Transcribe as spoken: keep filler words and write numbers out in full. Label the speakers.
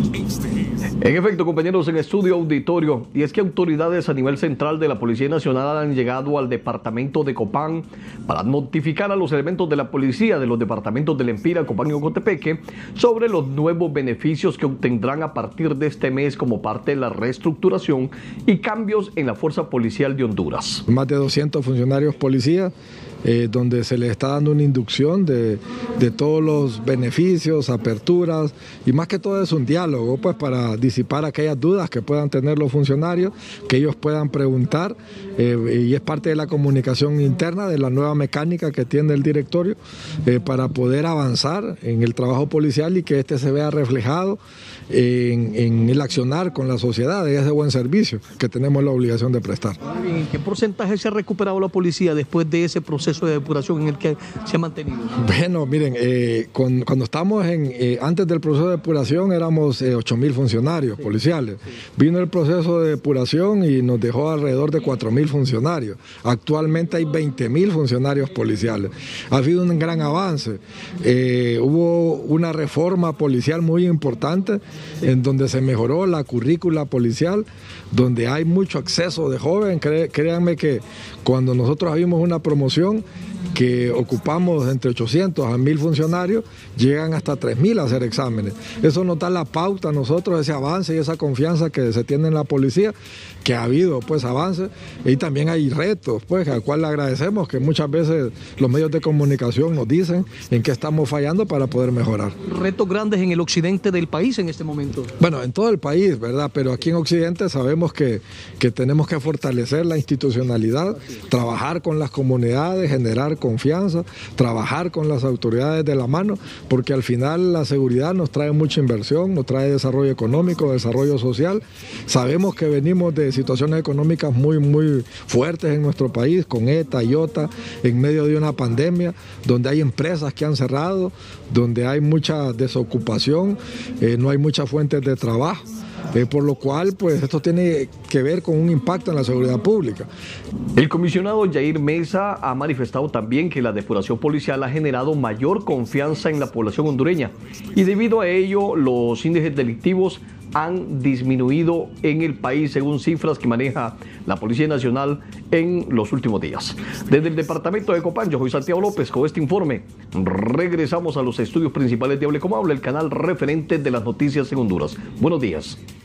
Speaker 1: En efecto, compañeros, en estudio auditorio, y es que autoridades a nivel central de la Policía Nacional han llegado al departamento de Copán para notificar a los elementos de la policía de los departamentos de Lempira, Copán y Ocotepeque sobre los nuevos beneficios que obtendrán a partir de este mes como parte de la reestructuración y cambios en la Fuerza Policial de Honduras.
Speaker 2: Más de doscientos funcionarios policías, eh, donde se les está dando una inducción de, de todos los beneficios, aperturas, y más que todo es un diálogo, pues para disipar aquellas dudas que puedan tener los funcionarios, que ellos puedan preguntar, eh, y es parte de la comunicación interna, de la nueva mecánica que tiene el directorio, eh, para poder avanzar en el trabajo policial y que este se vea reflejado en, en el accionar con la sociedad, de ese buen servicio que tenemos la obligación de prestar.
Speaker 1: ¿En qué porcentaje se ha recuperado la policía después de ese proceso de depuración en el que se ha mantenido?
Speaker 2: Bueno, miren, eh, con, cuando estamos en, eh, antes del proceso de depuración éramos eh, ocho mil funcionarios sí, policiales. Sí. Vino el proceso de depuración y nos dejó alrededor de cuatro mil funcionarios. Actualmente hay veinte mil funcionarios policiales. Ha habido un gran avance. Eh, hubo una reforma policial muy importante sí. en donde se mejoró la currícula policial, donde hay mucho acceso de joven. Cre, créanme que cuando nosotros vimos una promoción que ocupamos entre ochocientos a mil funcionarios, llegan hasta tres mil a hacer exámenes. Eso nos da la pauta a nosotros, ese avance y esa confianza que se tiene en la policía, que ha habido pues avance, y también hay retos, pues al cual le agradecemos, que muchas veces los medios de comunicación nos dicen en qué estamos fallando para poder mejorar.
Speaker 1: ¿Retos grandes en el occidente del país en este momento?
Speaker 2: Bueno, en todo el país, ¿verdad? Pero aquí en Occidente sabemos que, que tenemos que fortalecer la institucionalidad, trabajar con las comunidades, generar confianza, trabajar con las autoridades de la mano, porque al final la seguridad nos trae mucha inversión, nos trae desarrollo económico, desarrollo social. Sabemos que venimos de situaciones económicas muy, muy fuertes en nuestro país, con ETA, IOTA, en medio de una pandemia, donde hay empresas que han cerrado, donde hay mucha desocupación, eh, no hay muchas fuentes de trabajo. Eh, por lo cual, pues esto tiene que ver con un impacto en la seguridad pública.
Speaker 1: El comisionado Yair Mesa ha manifestado también que la depuración policial ha generado mayor confianza en la población hondureña y debido a ello los índices delictivos han disminuido en el país según cifras que maneja la Policía Nacional en los últimos días. Desde el departamento de Copán, yo soy Santiago López con este informe. Regresamos a los estudios principales de Hable Como Habla, el canal referente de las noticias en Honduras. Buenos días.